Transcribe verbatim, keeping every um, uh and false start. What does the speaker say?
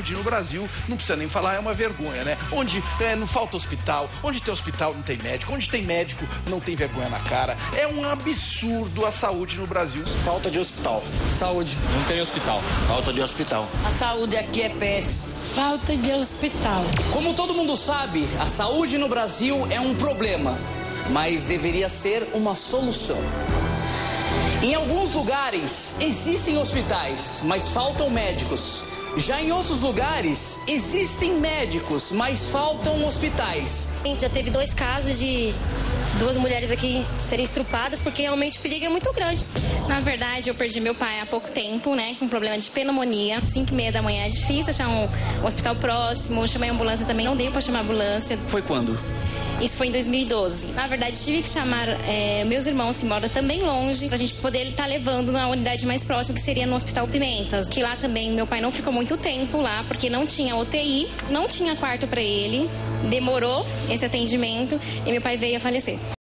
saúde no Brasil, não precisa nem falar, é uma vergonha, né? Onde é, não falta hospital, onde tem hospital não tem médico, onde tem médico não tem vergonha na cara. É um absurdo a saúde no Brasil. Falta de hospital. Saúde, não tem hospital. Falta de hospital. A saúde aqui é péssima. Falta de hospital. Como todo mundo sabe, a saúde no Brasil é um problema, mas deveria ser uma solução. Em alguns lugares existem hospitais, mas faltam médicos. Já em outros lugares existem médicos, mas faltam hospitais. A gente já teve dois casos de duas mulheres aqui serem estrupadas porque realmente o perigo é muito grande. Na verdade, eu perdi meu pai há pouco tempo, né, com problema de pneumonia. cinco e meia da manhã é difícil achar um, um hospital próximo. Chamei a ambulância também, não deu pra chamar a ambulância. Foi quando? Isso foi em dois mil e doze. Na verdade, tive que chamar é, meus irmãos, que moram também longe, pra gente poder estar levando na unidade mais próxima, que seria no Hospital Pimentas. Que lá também, meu pai não ficou muito tempo lá, porque não tinha U T I, não tinha quarto pra ele, demorou esse atendimento e meu pai veio a falecer.